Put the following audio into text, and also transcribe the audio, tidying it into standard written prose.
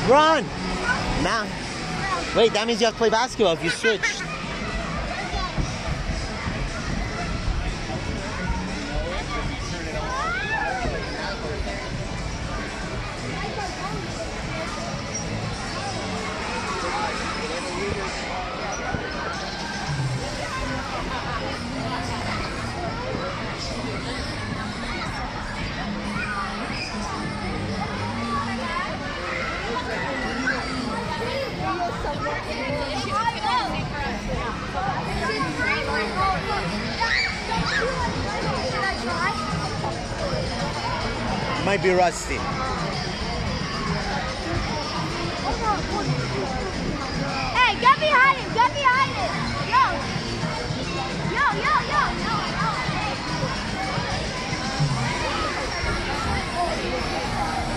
Run! Now. Wait, that means you have to play basketball if you switch. Might be rusty. Hey, get behind him! Get behind him! Yo! Yo!